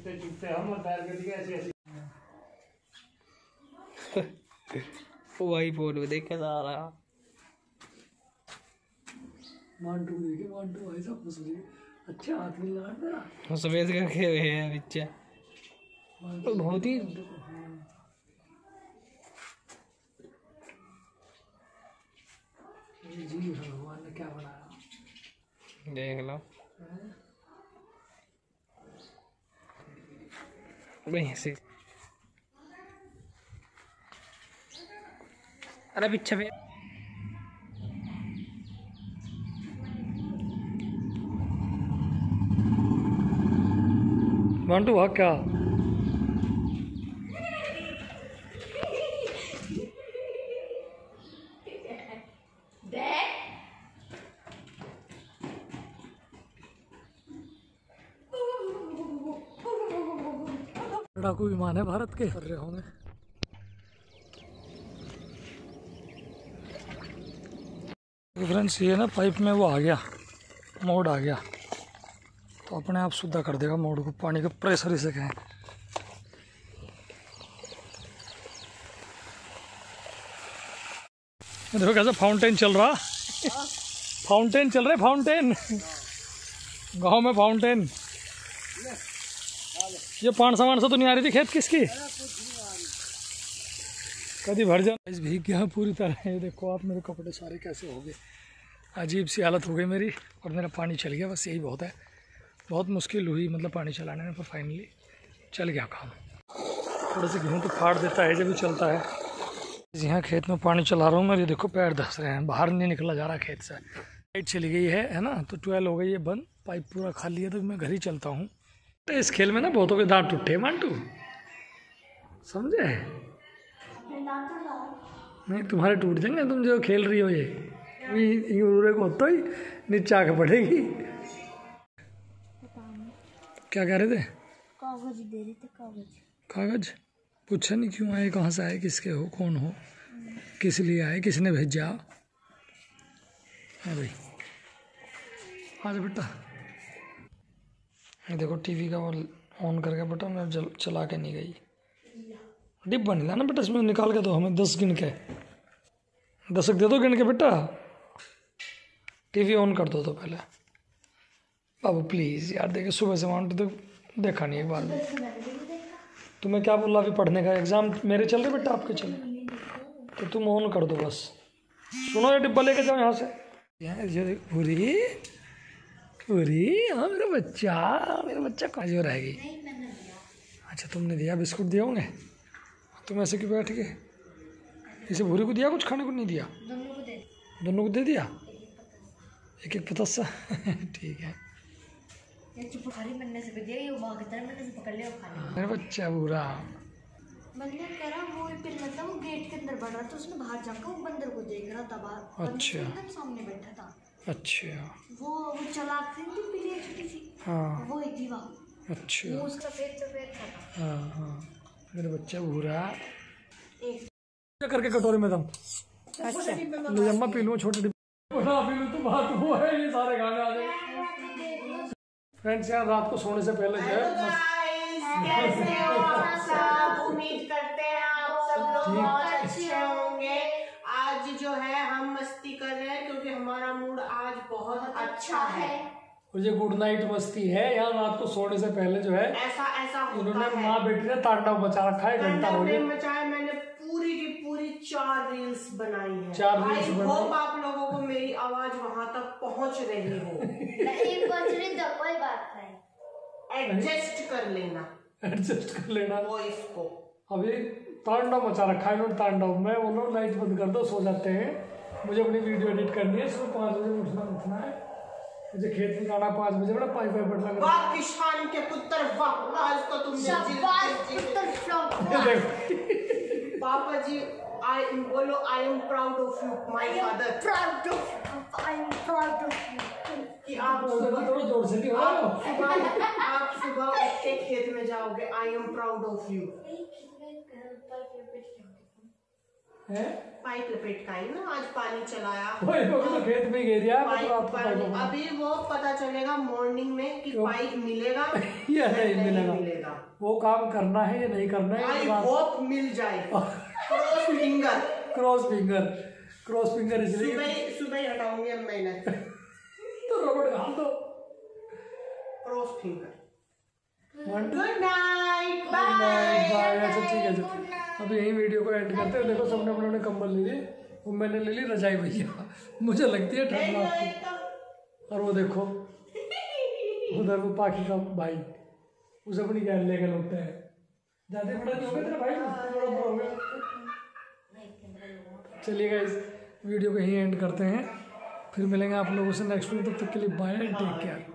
चुपते चुपते हम पैर के दिए ऐसे ऐसे। वही फोन देख के आ रहा मांटू देखे, मांटू भाई सब खुश हुए। अच्छा हाथ में लगा सफेद करके हुए हैं बच्चे बहुत ही। जी भगवान ने क्या बनाया देख लो वहीं से। अरे पीछे पे मांटू हुआ क्या? लड़ाकू विमान है भारत के कर रहे होंगे। फ्रेंड्स ये ना पाइप में वो आ गया, मोड आ गया, तो अपने आप सीधा कर देगा मोड को, पानी का प्रेशर इसे कहें। देखो कैसा फाउंटेन चल रहा, फाउंटेन चल रहा है, फाउंटेन गांव में फाउंटेन। ये पान सामान से तो नहीं आ रही थी खेत किसकी, कभी भर जा। भीग गया पूरी तरह। ये देखो आप, मेरे कपड़े सारे कैसे हो गए, अजीब सी हालत हो गई मेरी, और मेरा पानी चल गया। बस यही बहुत है, बहुत मुश्किल हुई मतलब पानी चलाने में, पर फाइनली चल गया काम। थोड़े से गेहूँ तो फाड़ देता है जब भी चलता है। यहाँ खेत में पानी चला रहा हूँ मैं, ये देखो पैर धंस रहे हैं, बाहर नहीं निकला जा रहा खेत से। लाइट चली गई है ना, तो 12 हो गई है बंद, पाइप पूरा खाली है, तो मैं घर ही चलता हूँ। तो इस खेल में ना बहुतों के दांत टूटे मांटू, समझे? नहीं तुम्हारे टूट जाएंगे, तुम जो खेल रही हो ये उड़े को तो ही नीचे आके पड़ेगी। क्या कह रहे थे? कागज दे रहे थे, कागज। कागज पूछा नहीं क्यों आए, कहाँ से आए, किसके हो, कौन हो, किस लिए आए, किसने भेजा? हाँ भाई आज बेटा ये देखो टीवी का वो ऑन करके बेटा मैं चला के नहीं गई। डिब्बा नहीं लाना बेटा, इसमें निकाल के दो हमें 10 गिन के, 10 दे दो गिन के बेटा। टीवी ऑन कर दो तो पहले बाबू प्लीज़ यार। देखिए सुबह से माउंट तो देखा नहीं एक बार में। तुम्हें क्या बोला अभी पढ़ने का, एग्जाम मेरे चल रहे बेटा आपके चल रहे, तो तुम ऑन कर दो बस। सुनो ये डिब्बा लेके जाओ यहाँ से। पूरी पूरी हाँ मेरा बच्चा कहाँ जो रहेगी। अच्छा तुमने दिया, बिस्कुट दिया होंगे, तुम ऐसे क्यों बैठ गए? इसे भूरी को दिया, कुछ खाने को नहीं दिया? दोनों को दे दिया, एक एक पतासा ठीक है। मेरा बच्चा बुरा बंदर करा वो पिल्ला था, वो गेट के अंदर बढ़ रहा था, उसने बाहर जाकर वो बंदर को देख रहा था बाहर। अच्छा एकदम सामने बैठा था। अच्छा वो चालाक थी बिल्ली छोटी सी, हाँ वो एक थी वहाँ। अच्छा वो उसका सफेद था। हाँ हाँ मेरा बच्चा बुरा क्या करके कटोरे में दम। अच्छा ले अम्मा पी लूँ, छोटे डिब्बे पी लूँ, तो बात वो है ये सारे गाने आ गए। फ्रेंड्स यार रात को सोने से पहले जो है कैसे हो आप सब, उम्मीद करते हैं आप सब लोग बहुत अच्छे होंगे। आज जो है हम मस्ती कर रहे हैं क्योंकि हमारा मूड आज बहुत अच्छा है। और ये गुड नाइट मस्ती है यहाँ रात को सोने से पहले जो है ऐसा उन्होंने माँ बेटी ने तांडव मचा रखा है। घंटा हो गया मचाया, मैंने पूरी की पूरी 4 रील्स बनाई है। 4 रील्स आई होप आप लोगों को मेरी आवाज वहां तक पहुंच रही हो। नहीं पहुंच रही तो कोई बात नहीं, एडजस्ट कर लेना वॉइस को। अभी तांडव मचा रखा है इन्होंने, तांडव। मैं बोलो लाइट बंद कर दो, सो जाते हैं, मुझे अपनी वीडियो एडिट करनी है, सुबह 5 बजे उठना है, मुझे खेत में जाना 5 बजे। बड़ा पाइप लगा। वाह किसान के पुत्र वाह, आज तो तुमने पापा जी बोलो I am proud of you my father. I am proud of you कि आप सुबह उठ के खेत में जाओगे। I am proud of you. हैं? पाइप लपेट का ही ना, आज पानी चलाया। वही लोग तो खेत में गिर गया पाइप रात को पानी पाइप में। अभी वो पता चलेगा मॉर्निंग में कि क्यों? पाइप मिलेगा या नहीं नहीं मिलेगा, वो काम करना है या नहीं करना है, आई होप मिल जाए। Cross finger, cross finger, cross finger इसलिए सुबह सुबह ही हटाऊंगी अब मैंने। तो रबड़ घाल दो। Cross finger. One, two, good night, bye. Bye. अच्छा ठीक है, अच्छा अभी यही वीडियो को एंड करते हैं। देखो सबने अपने अपने कंबल ले लिए, वो मैंने ले ली रजाई भैया, मुझे लगती है ठंड रात को। और वो देखो उधर वो पाखी का भाई, उसे अपनी गैन लेके लौटते हैं। ज्यादा बड़ा नहीं हो गया तेरा भाई, बड़ा बड़ा हो गया। चलिए गाइस वीडियो को यहीं एंड करते हैं, फिर मिलेंगे आप लोगों से नेक्स्ट वीडियो। तब तक के लिए बाय एंड टेक केयर।